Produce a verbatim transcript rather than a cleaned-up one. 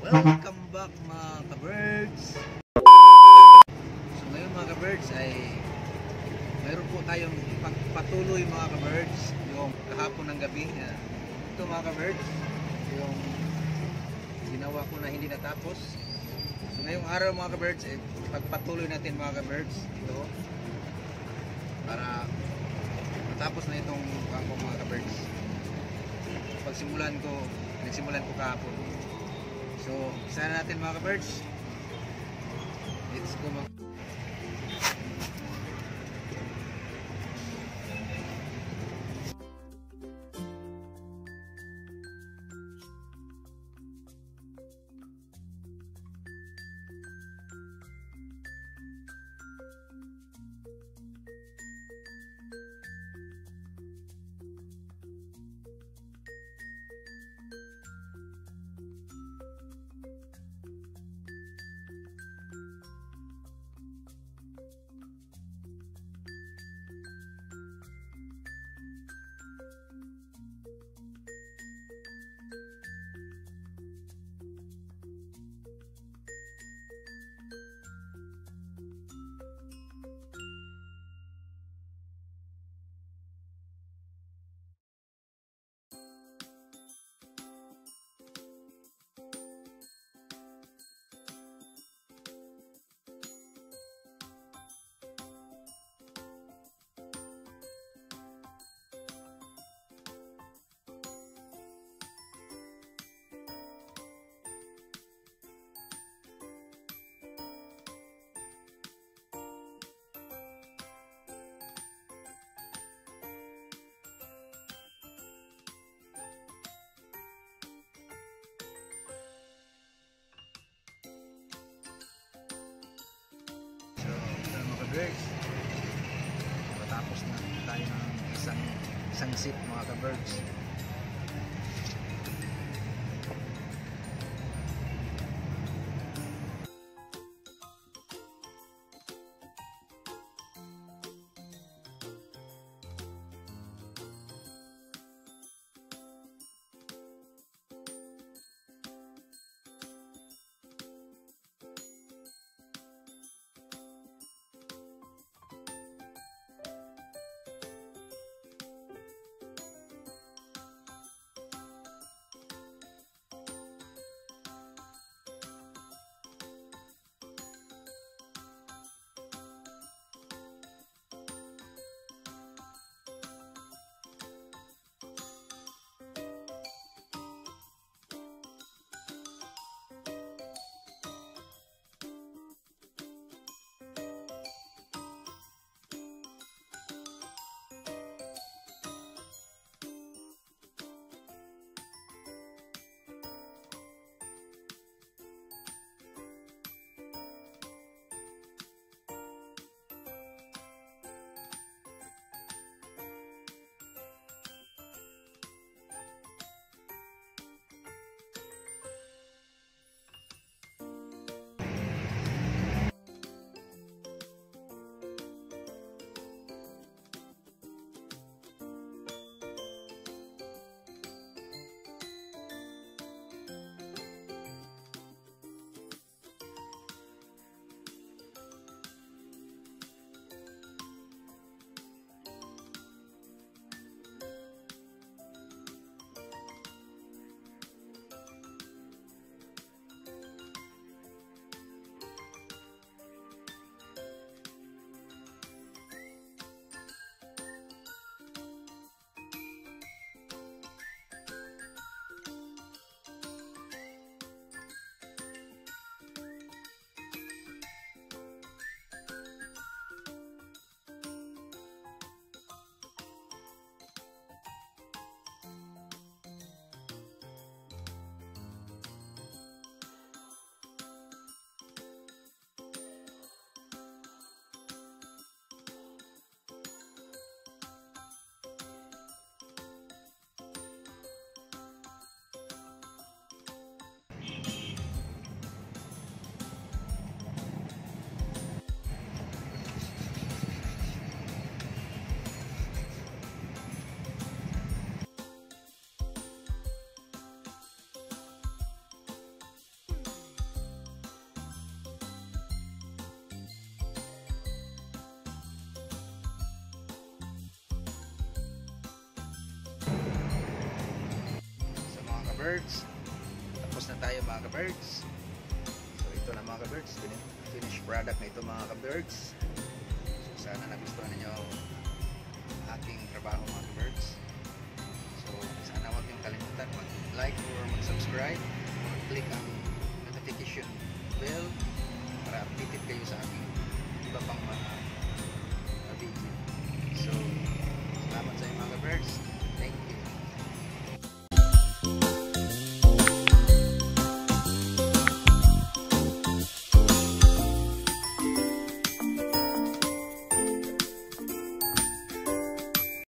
Welcome back mga ka-birds. So ngayon mga ka-birds ay mayroon po tayong pagpatuloy mga ka-birds yung kahapon ng gabi. Ito mga ka-birds yung ginawa ko na hindi natapos. So ngayong araw mga ka-birds ay pagpatuloy natin mga ka-birds ito para matapos na itong kampo mga ka-birds. Pagsimulan ko, nagsimulan ko kahapon. So, isa na natin mga ka-birds. Let's go mga birds. Matapos na tayo ng isang isang sit mga ka-birds. ka-birds. Tapos na tayo mga ka-birds. So ito na mga ka-birds, finished product na ito mga ka-birds. So sana nagustuhan niyo aking trabaho mga ka-birds. So sana huwag niyong kalimutan mag-like or mag-subscribe or click ang notification bell para updated kayo sa aking iba pang mga uh, video. So salamat sa inyo mga ka-birds.